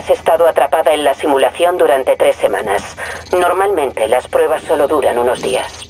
estado atrapada en la simulación durante 3 semanas. Normalmente las pruebas solo duran unos días.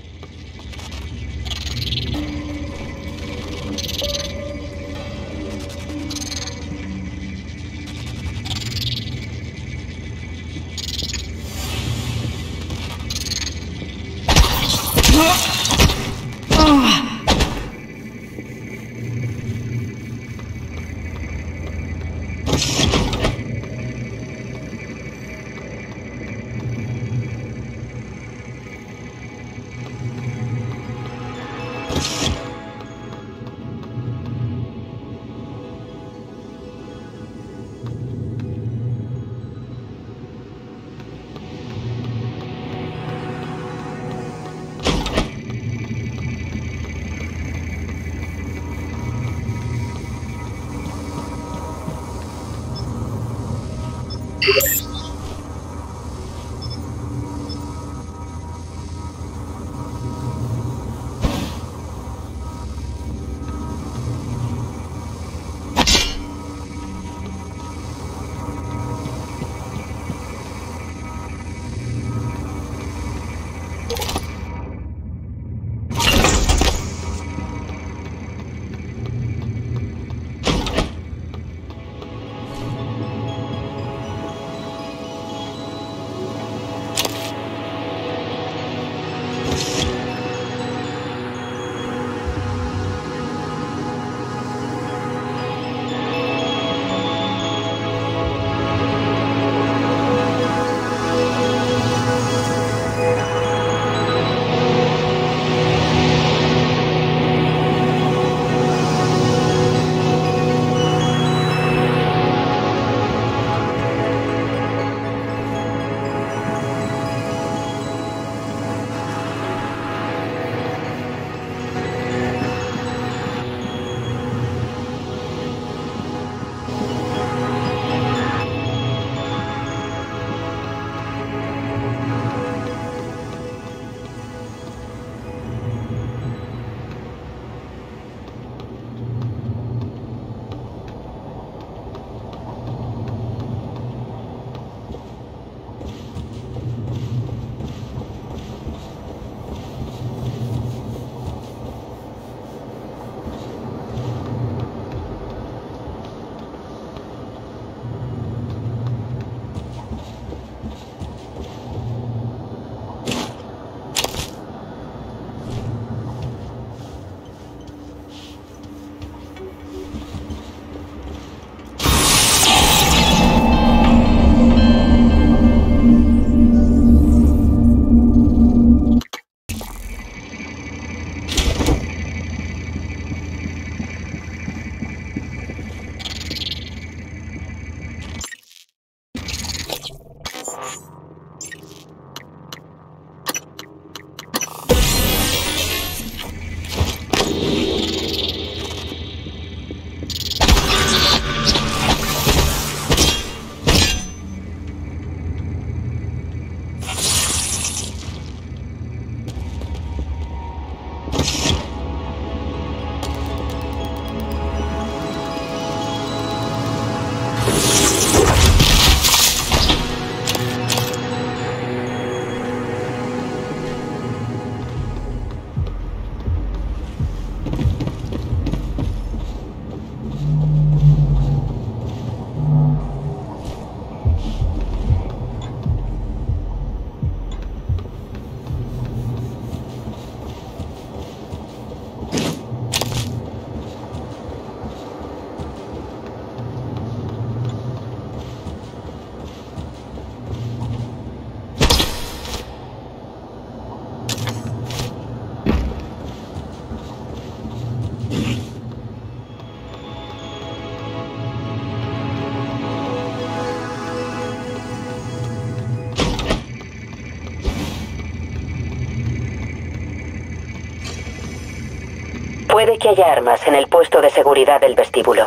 Puede que haya armas en el puesto de seguridad del vestíbulo.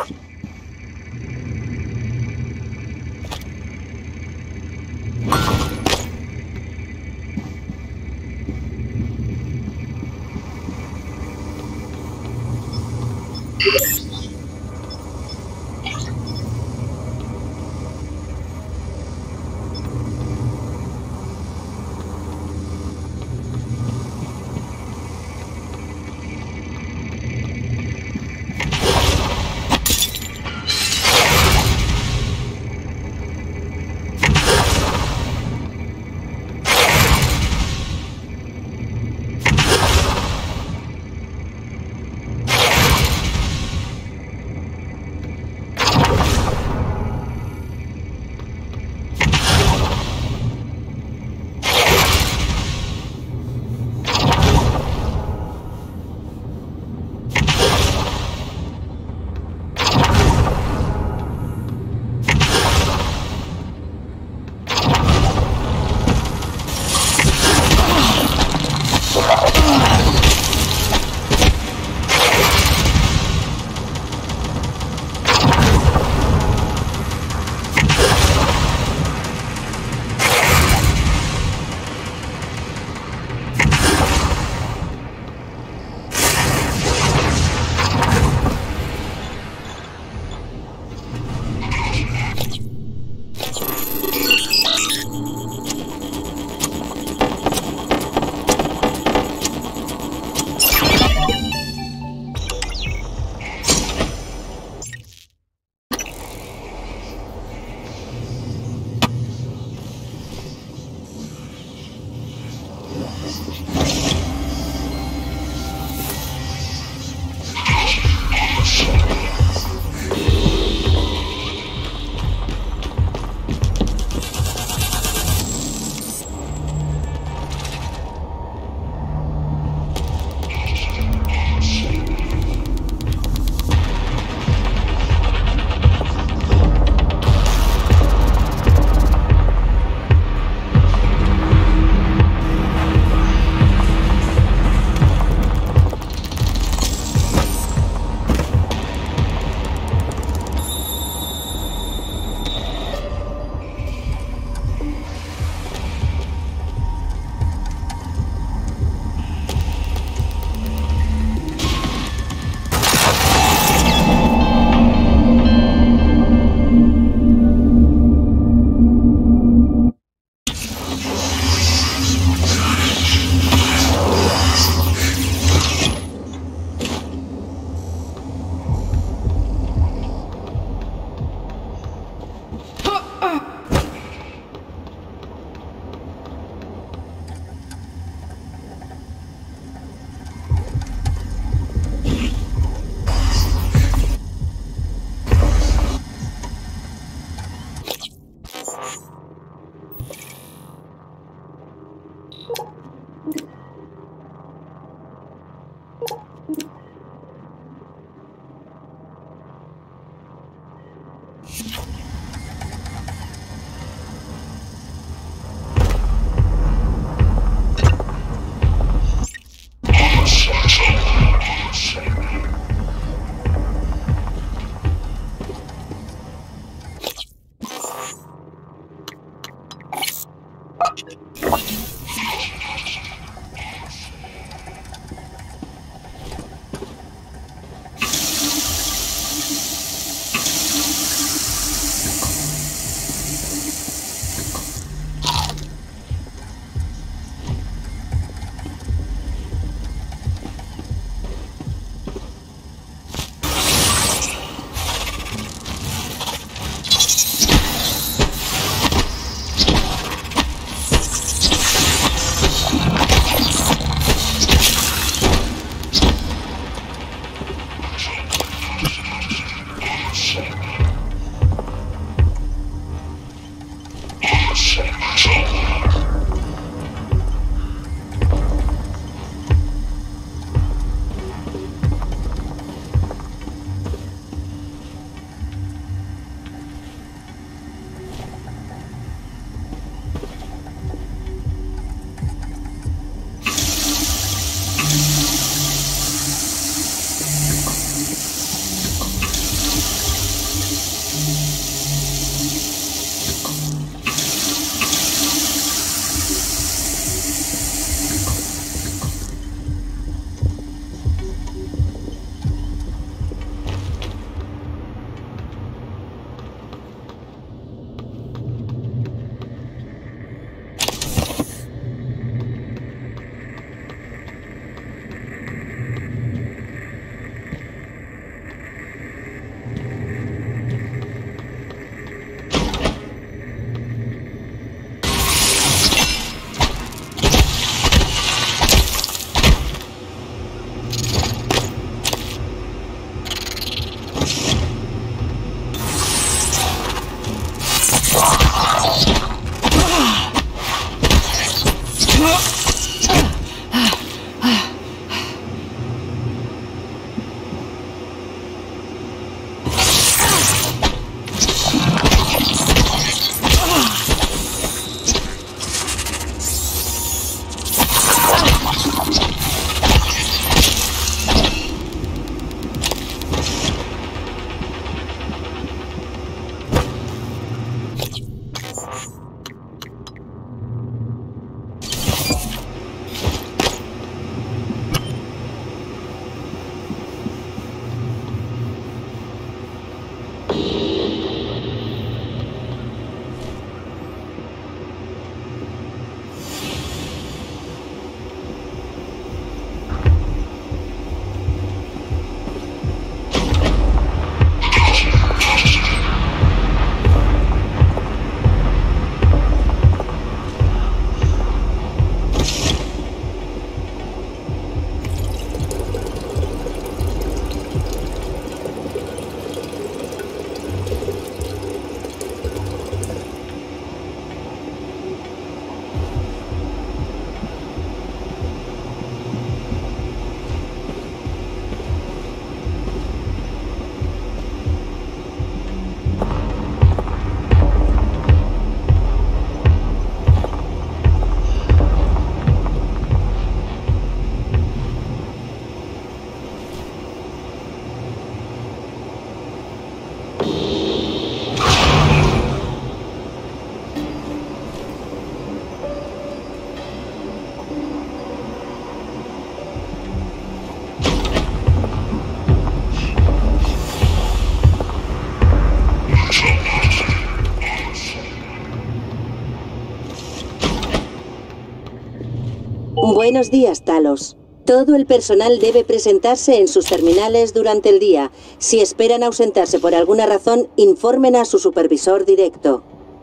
Buenos días, Talos. Todo el personal debe presentarse en sus terminales durante el día. Si esperan ausentarse por alguna razón, informen a su supervisor directo.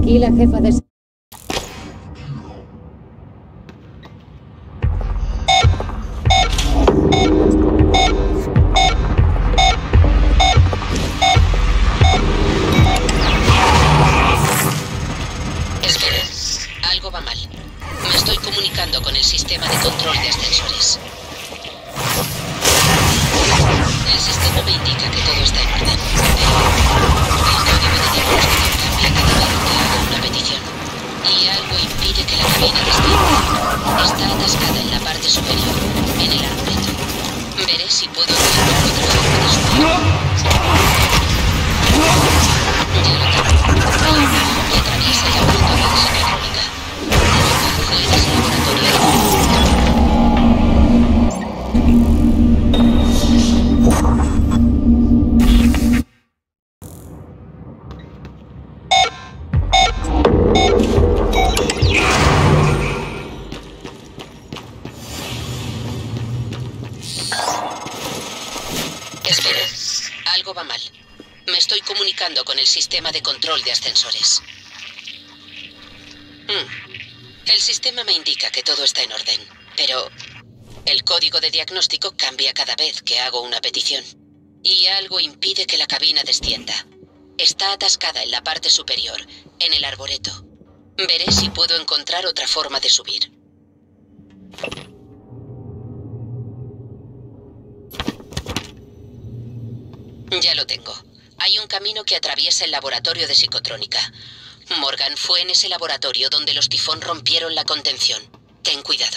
Aquí la jefa de... Espera, algo va mal. Me estoy comunicando con el sistema de control de ascensores. El sistema me indica que todo está en orden, pero el código de diagnóstico cambia cada vez que hago una petición. Y algo impide que la cabina descienda. Está atascada en la parte superior, en el arboreto. Veré si puedo encontrar otra forma de subir. Ya lo tengo. Y atraviesa el laboratorio de psicotrónica. Lo coge en ese laboratorio. Espera, algo va mal. Me estoy comunicando con el sistema de control de ascensores. El sistema me indica que todo está en orden, pero el código de diagnóstico cambia cada vez que hago una petición. Y algo impide que la cabina descienda. Está atascada en la parte superior, en el arboreto. Veré si puedo encontrar otra forma de subir. Ya lo tengo. Hay un camino que atraviesa el laboratorio de psicotrónica. Morgan fue en ese laboratorio donde los tifón rompieron la contención. Ten cuidado.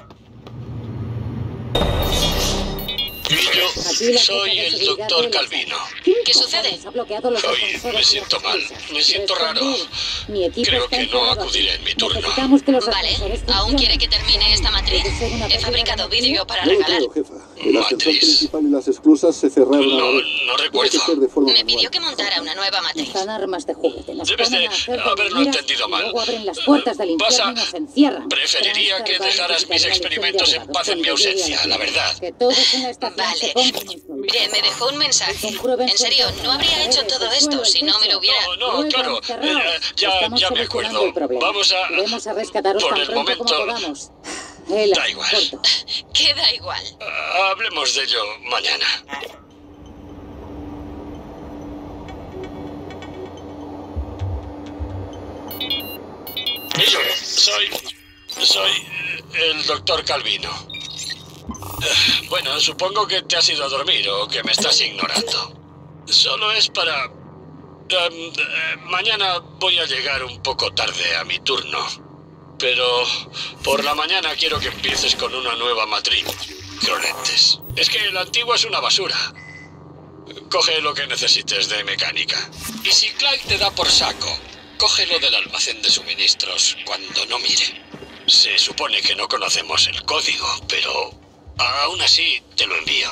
Y yo soy el doctor Calvino. ¿Qué sucede? Hoy me siento mal, me siento raro. Creo que no acudiré en mi turno. Vale, ¿aún quiere que termine esta matriz? He fabricado vídeo para No lo regalar. creo, jefa. El ascensor Matriz. principal y las esclusas se cerraron a la vez. No Tiene que recuerdo. ser de forma Me pidió manual. que montara una nueva matriz. Están armas de juguete. Nos Debes ponen de a hacer haberlo miras entendido y mal. luego abren las puertas del infierno y nos encierran. Preferiría que dejaras mis experimentos en paz en mi ausencia, la verdad. Que todos en la estación Vale. se compren esto. Me dejó un mensaje. En serio, no habría hecho todo esto si no me lo hubiera... No, claro, ya me acuerdo. Vamos Iremos a rescataros por tan el pronto como momento, podamos. da igual. corto. Queda igual. Hablemos de ello mañana. Y yo soy el doctor Calvino. Bueno, supongo que te has ido a dormir o que me estás ignorando. Solo es para... mañana voy a llegar un poco tarde a mi turno. Pero por la mañana quiero que empieces con una nueva matriz. Cronetes. Es que la antigua es una basura. Coge lo que necesites de mecánica. Y si Clyde te da por saco, cógelo del almacén de suministros cuando no mire. Se supone que no conocemos el código, pero aún así te lo envío.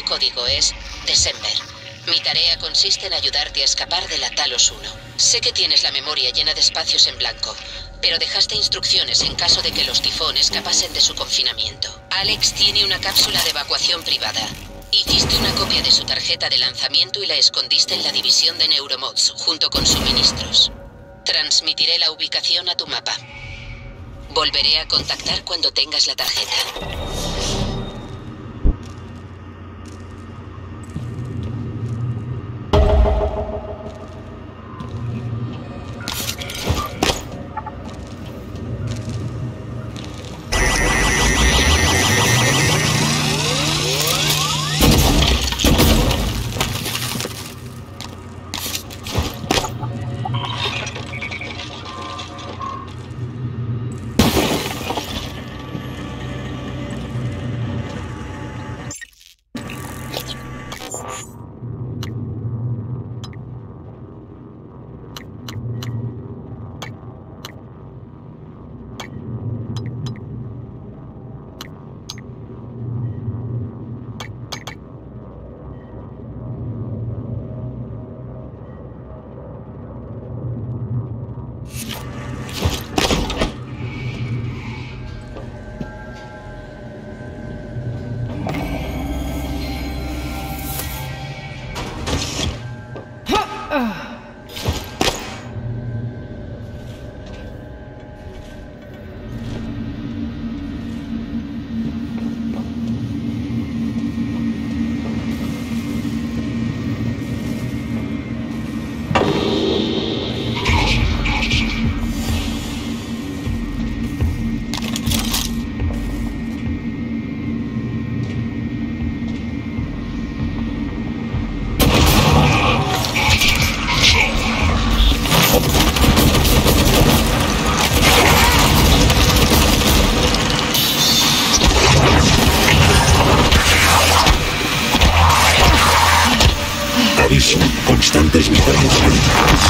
código es December. Mi tarea consiste en ayudarte a escapar de la Talos 1. Sé que tienes la memoria llena de espacios en blanco, pero dejaste instrucciones en caso de que los Tifón escapasen de su confinamiento. Alex tiene una cápsula de evacuación privada. Hiciste una copia de su tarjeta de lanzamiento y la escondiste en la división de Neuromods, junto con suministros. Transmitiré la ubicación a tu mapa. Volveré a contactar cuando tengas la tarjeta. Aviso, constantes vitales críticos.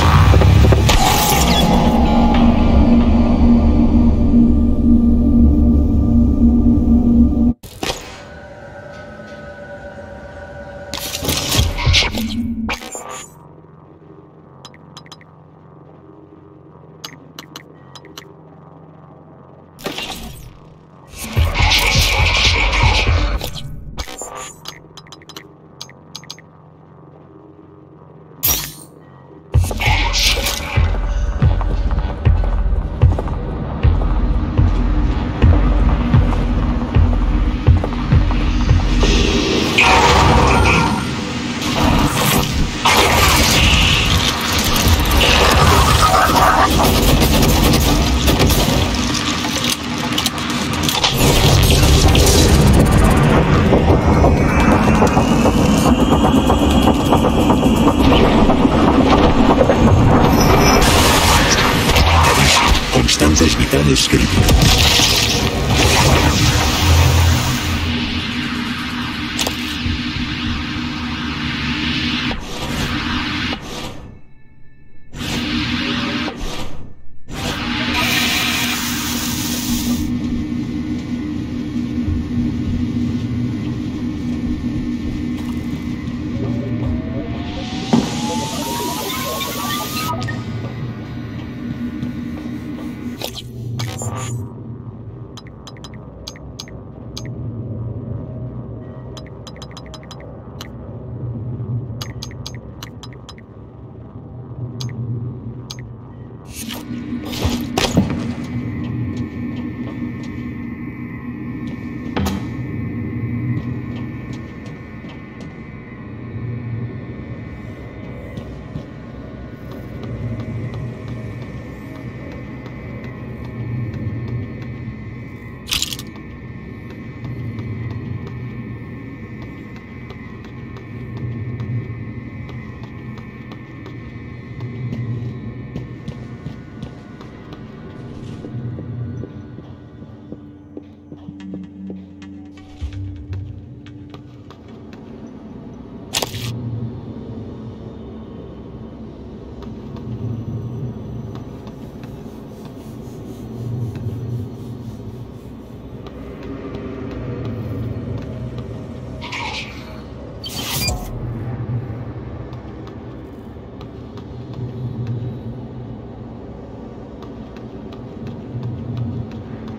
Constantes vitales críticos.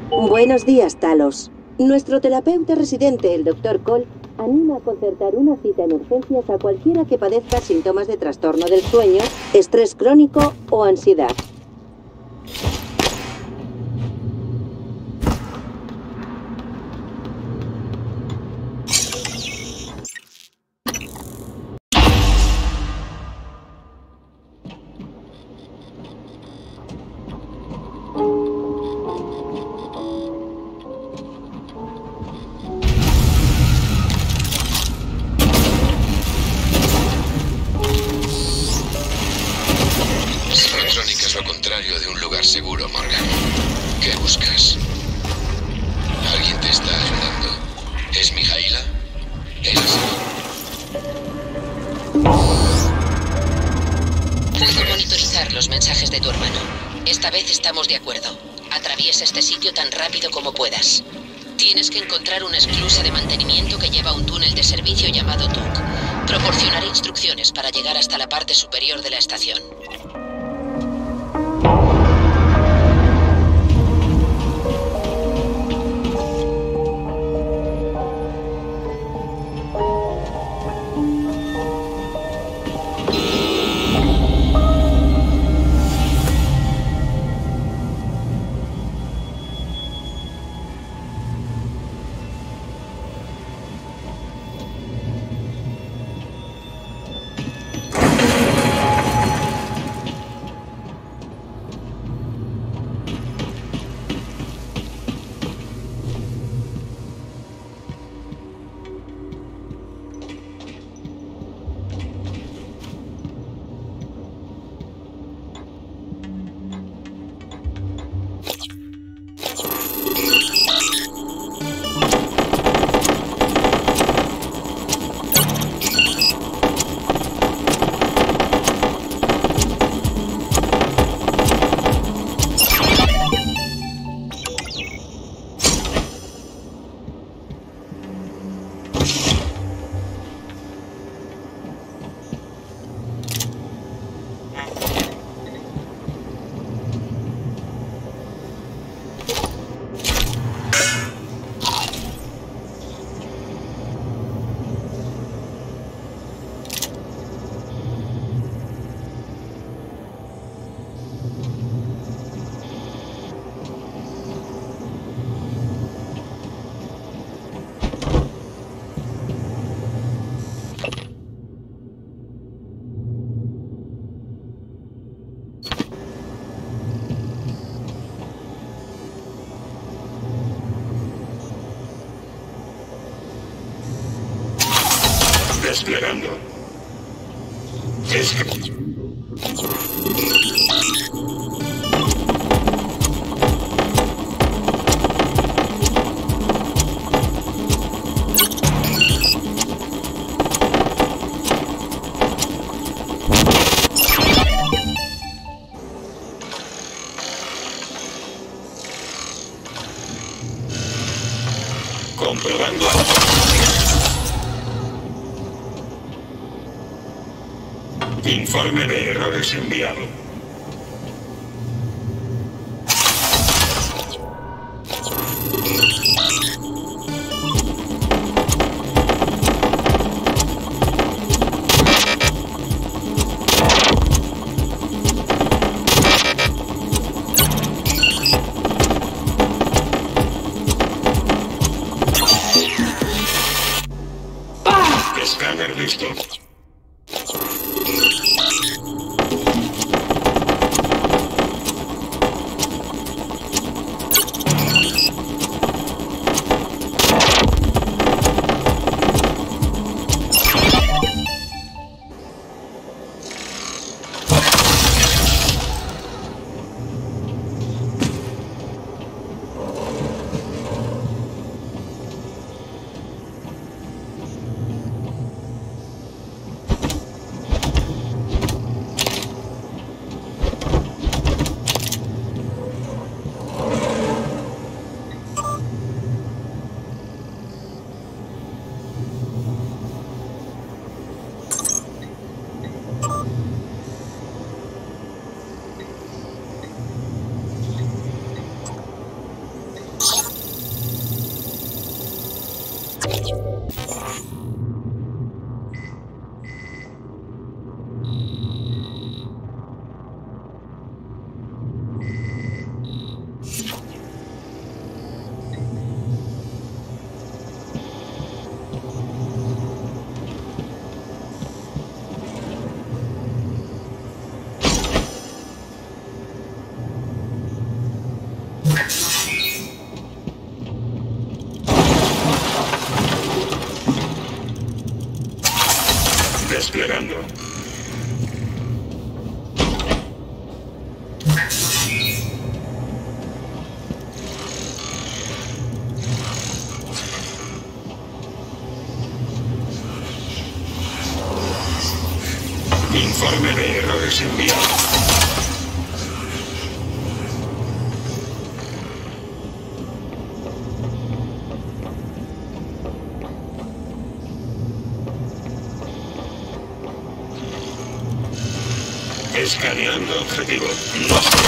Buenos días, Talos. Nuestro terapeuta residente, el Dr. Cole, anima a concertar una cita en urgencias a cualquiera que padezca síntomas de trastorno del sueño, estrés crónico o ansiedad. De un lugar seguro, Morgan. ¿Qué buscas? Alguien te está ayudando. ¿Es Mijaila? ¿Eres? Puedo monitorizar los mensajes de tu hermano. Esta vez estamos de acuerdo. Atraviesa este sitio tan rápido como puedas. Tienes que encontrar una esclusa de mantenimiento que lleva a un túnel de servicio llamado TUC. Proporcionaré instrucciones para llegar hasta la parte superior de la estación. Desplegando. Comprobando. Informe de errores enviado. Escáner listo. Informe de errores enviado. Escaneando objetivo. No sé.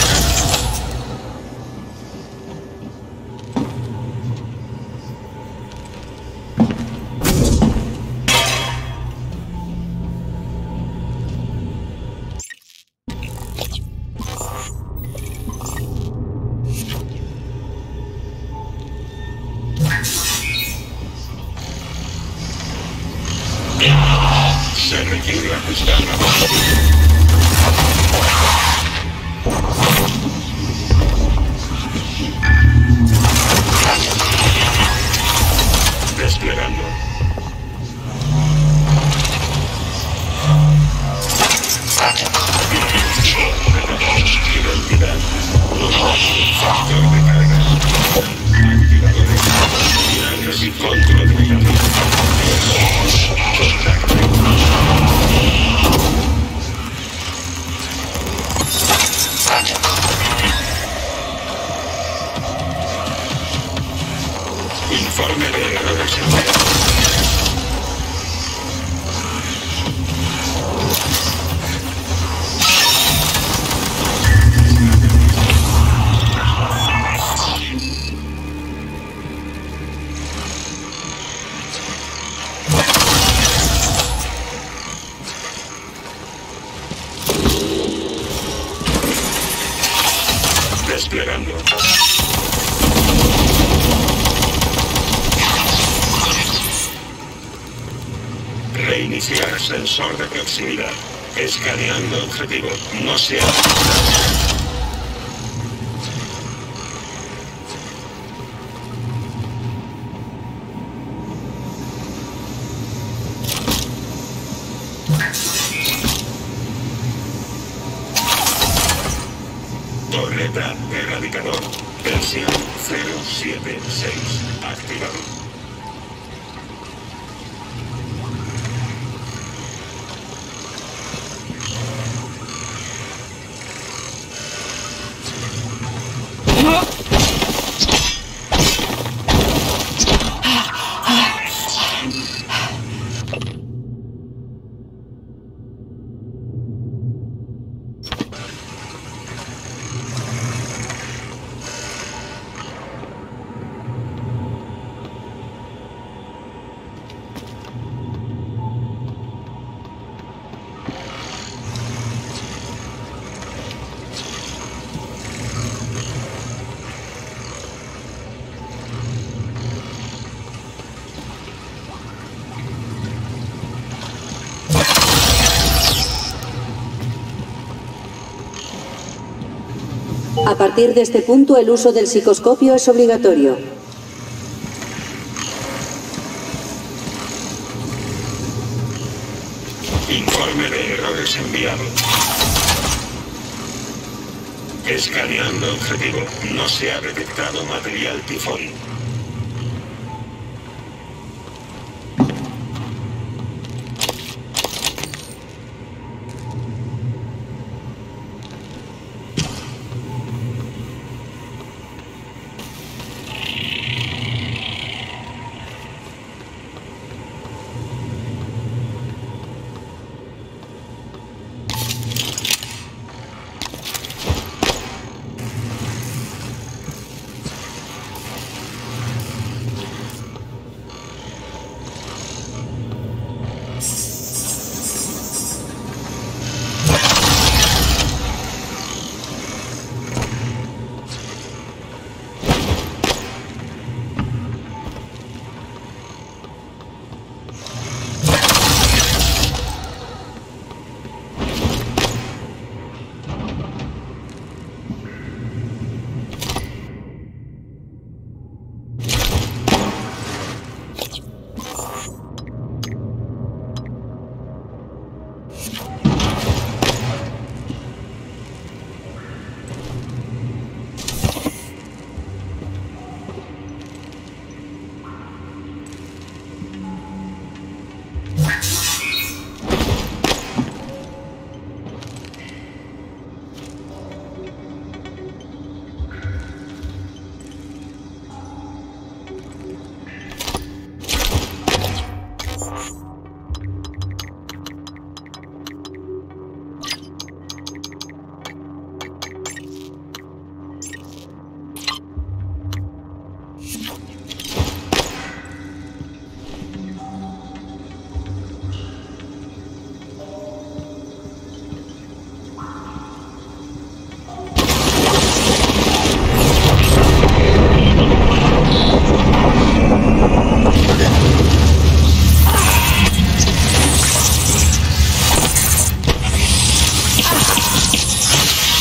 Se requiere ajustar la voz. Desplegando. Identidad. Factor de carga. Activadores. Finales y control de carga. Contacto. Informe de errores enviados. Desplegando. Reiniciar sensor de proximidad. Escaneando objetivo. No se ha. Torreta erradicador. Versión 076. Activado. A partir de este punto, el uso del psicoscopio es obligatorio. Informe de errores enviado. Escaneando objetivo. No se ha detectado material tifón.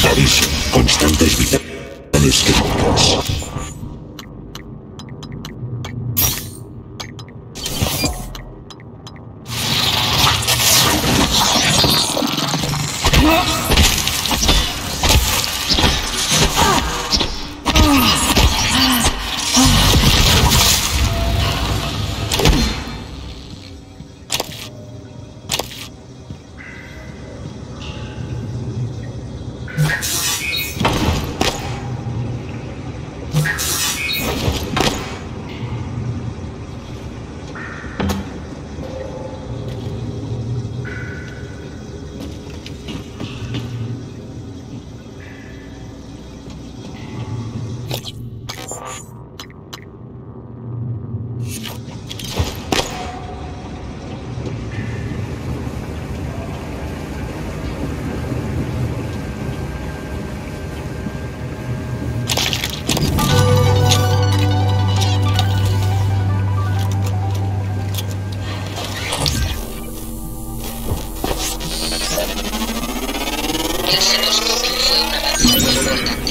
Aviso. Constantes vitales críticas. El psicoscopio fue un avance muy importante.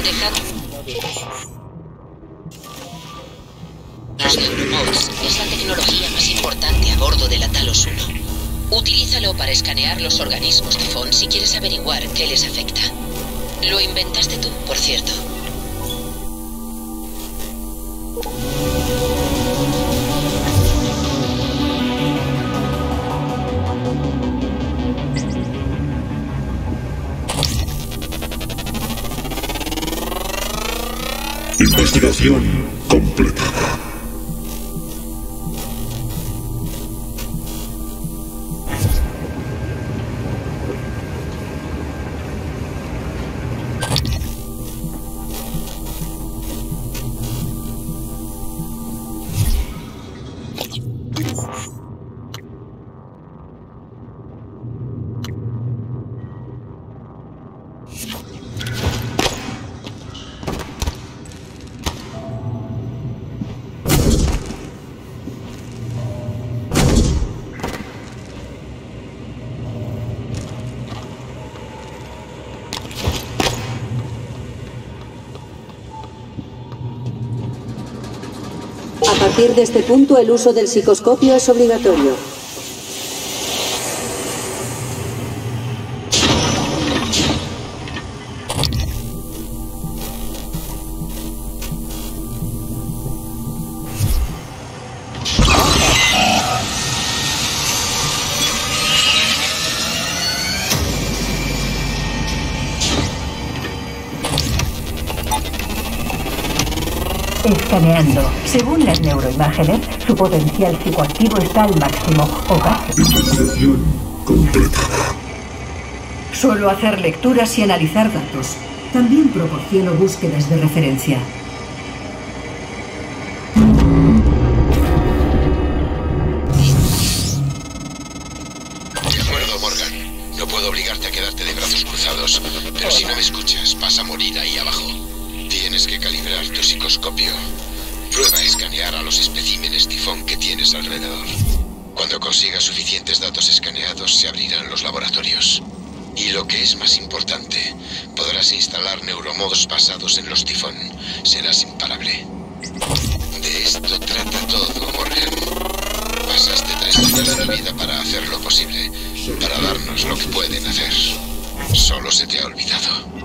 Los neuromods es la tecnología más importante a bordo de la Talos 1. Utilízalo para escanear los organismos tifón si quieres averiguar qué les afecta. Lo inventaste tú, por cierto. Investigación completada. A partir de este punto, el uso del psicoscopio es obligatorio. Escaneando. Según las neuroimágenes, su potencial psicoactivo está al máximo, o casi. Investigación completada. Suelo hacer lecturas y analizar datos. También proporciono búsquedas de referencia. De acuerdo, Morgan. No puedo obligarte a quedarte de brazos cruzados, pero si no me escuchas, vas a morir ahí abajo. Tienes que calibrar tu psicoscopio. Prueba a escanear a los especímenes tifón que tienes alrededor. Cuando consigas suficientes datos escaneados, se abrirán los laboratorios. Y lo que es más importante, podrás instalar neuromods basados en los tifón. Serás imparable. De esto trata todo, Morgan. Pasaste 3 años de tu vida para hacer lo posible, para darnos lo que pueden hacer. Solo se te ha olvidado.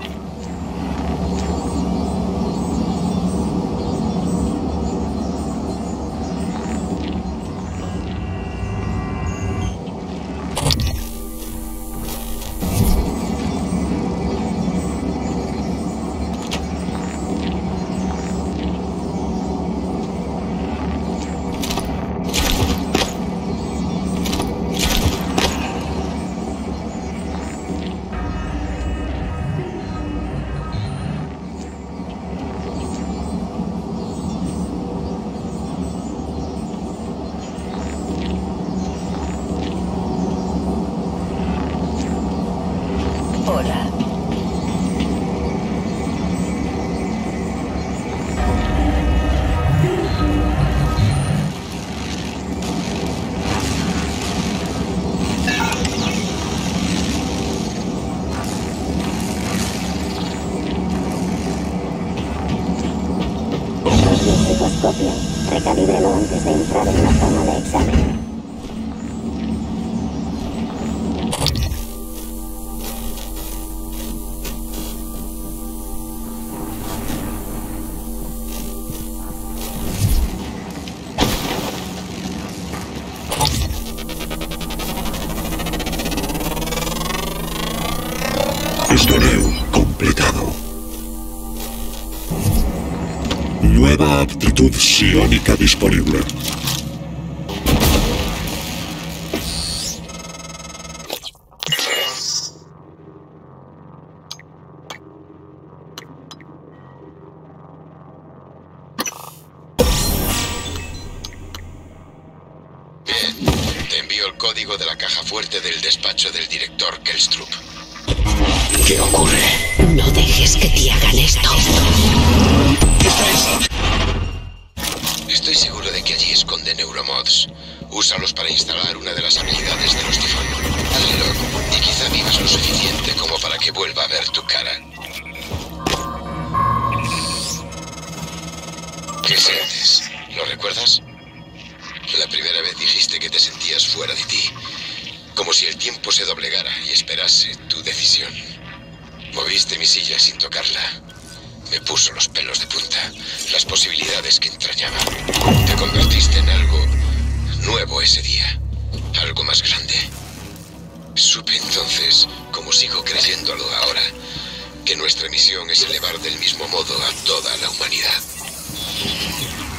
Hola. antes de entrar en la zona de examen. Escaneo completado. Nueva aptitud psiónica disponible. Bien, te envío el código de la caja fuerte del despacho del director Kelstrup. ¿Qué ocurre? No dejes que te hagan esto. Estoy seguro de que allí esconde neuromods. Úsalos para instalar una de las habilidades de los tifón. Hazlo, y quizá vivas lo suficiente como para que vuelva a ver tu cara. ¿Qué sientes? ¿Lo recuerdas? La primera vez dijiste que te sentías fuera de ti, como si el tiempo se doblegara y esperase tu decisión. Moviste mi silla sin tocarla. Me puso los pelos de punta, las posibilidades que entrañaba. Te convertiste en algo nuevo ese día, algo más grande. Supe entonces, como sigo creyéndolo ahora, que nuestra misión es elevar del mismo modo a toda la humanidad.